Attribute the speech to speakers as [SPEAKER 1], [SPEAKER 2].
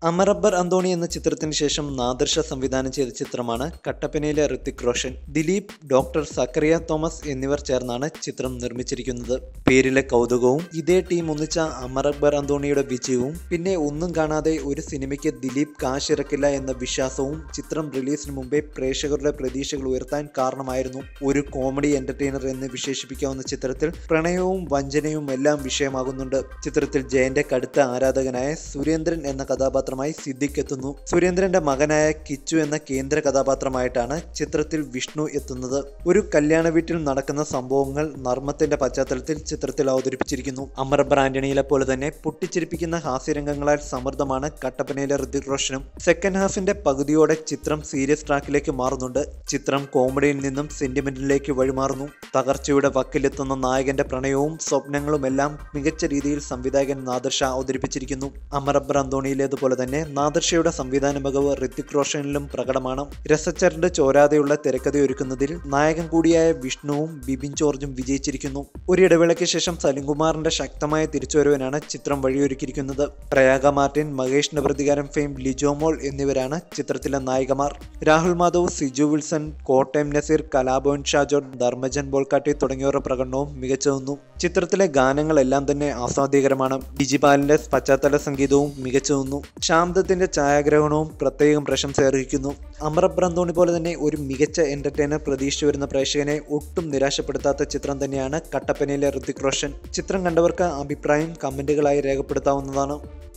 [SPEAKER 1] അമറബ്ബർ അന്തോണി എന്ന ചിത്രത്തിന് ശേഷം നാദിർ ഷാ സംവിധാനം ചെയ്ത ചിത്രമാണ് കട്ടപ്പനയിലെ ഋത്വിക് റോഷൻ. ദിലീപ്, ഡോക്ടർ സക്കറിയ തോമസ് എന്നിവർ ചേർന്നാണ് ചിത്രം നിർമ്മിച്ചിരിക്കുന്നത്. പേരിലെ കൗതുകവും ഇതേ ടീം ഒന്നിച്ച അമറബ്ബർ അന്തോണിയുടെ വിജയവും പിന്നെ ഒന്നും കാണാതെ ഒരു സിനിമയ്ക്ക് ദിലീപ് കാശിറക്കില്ല എന്ന വിശ്വാസവും ചിത്രം റിലീസിന് മുമ്പേ പ്രേക്ഷകരുടെ പ്രതീക്ഷകൾ ഉയർത്താൻ കാരണമായിരുന്നു. ഒരു കോമഡി എന്റർടൈനർ എന്ന് വിശേഷിപ്പിക്കാവുന്ന ചിത്രത്തിൽ പ്രണയവും വഞ്ചനയും എല്ലാം വിഷയമാകുന്നുണ്ട്. ചിത്രത്തിൽ ജയന്റെ കടുത്ത ആരാധകനായ സുരേന്ദ്രൻ എന്ന കഥാപാത്രം സിദ്ദിഖ് എത്തുന്നു. സുരേന്ദ്രന്റെ മകനായ കിച്ചു എന്ന കേന്ദ്ര കഥാപാത്രമായിട്ടാണ് ചിത്രത്തിൽ വിഷ്ണു എത്തുന്നത്. ഒരു കല്യാണ വീട്ടിൽ നടക്കുന്ന സംഭവങ്ങൾ നർമ്മത്തിന്റെ പശ്ചാത്തലത്തിൽ ചിത്രത്തിൽ അവതരിപ്പിച്ചിരിക്കുന്നു. അമറബ്ബർ ആന്റണിയിലെ പോലെ തന്നെ പൊട്ടിച്ചിരിപ്പിക്കുന്ന ഹാസ്യരംഗങ്ങളാൽ സമൃദ്ധമാണ് കട്ടപ്പനയിലെ ഋത്വിക് റോഷനും. സെക്കൻഡ് ഹാഫിന്റെ പകുതിയോടെ ചിത്രം സീരിയസ് ട്രാക്കിലേക്ക് മാറുന്നുണ്ട്. ചിത്രം കോമഡിയിൽ നിന്നും സെന്റിമെന്റിലേക്ക് വഴിമാറുന്നു. തകർച്ചയുടെ വക്കിലെത്തുന്ന നായകന്റെ പ്രണയവും സ്വപ്നങ്ങളും എല്ലാം മികച്ച രീതിയിൽ സംവിധായകൻ നാദിർ ഷാ അവതരിപ്പിച്ചിരിക്കുന്നു. അമറബ്ബർ അന്തോണിയിലേതുപോലെ തന്നെ നാദിർ ഷായുടെ സംവിധാന മികവ് ഋത്വിക് റോഷനിലും പ്രകടമാണ്. രസച്ചരട് ചോരാതെയുള്ള തിരക്കഥയൊരുക്കുന്നതിൽ നായകൻ കൂടിയായ വിഷ്ണുവും ബിബിൻ ജോർജും വിജയിച്ചിരിക്കുന്നു. ഒരു ഇടവേളയ്ക്ക് ശേഷം സലിംകുമാറിന്റെ ശക്തമായ തിരിച്ചുവരവിനാണ് ചിത്രം വഴിയൊരുക്കിയിരിക്കുന്നത്. പ്രയാഗ മാർട്ടിൻ, മഹേഷിന്റെ പ്രതികാരം ഫെയിം ലിജോമോൾ എന്നിവരാണ് ചിത്രത്തിലെ നായികമാർ. രാഹുൽ മാധവ്, സിജു വിൽസൺ, കോട്ടയം നസീർ, കലാഭവൻ ഷാജോൺ, ധർമ്മജൻ ബോൾക്കാട്ടി തുടങ്ങിയവരുടെ പ്രകടനവും മികച്ചതെന്നു. ചിത്രത്തിലെ ഗാനങ്ങളെല്ലാം തന്നെ ആസ്വാദ്യകരമാണ്. ഡിജിപാലിന്റെ പശ്ചാത്തല സംഗീതവും മികച്ചതെന്നു. ശാന്തത്തിന്റെ ഛായാഗ്രഹണവും പ്രത്യേകം പ്രശംസ അർഹിക്കുന്നു. അമറബ്ബർ അന്തോണി പോലെ തന്നെ ഒരു മികച്ച എന്റർടൈനർ പ്രതീക്ഷിച്ചു വരുന്ന പ്രേക്ഷകനെ ഒട്ടും നിരാശപ്പെടുത്താത്ത ചിത്രം തന്നെയാണ് കട്ടപ്പനയിലെ ഋത്വിക് റോഷൻ. ചിത്രം കണ്ടവർക്ക് അഭിപ്രായം കമന്റുകളായി രേഖപ്പെടുത്താവുന്നതാണ്.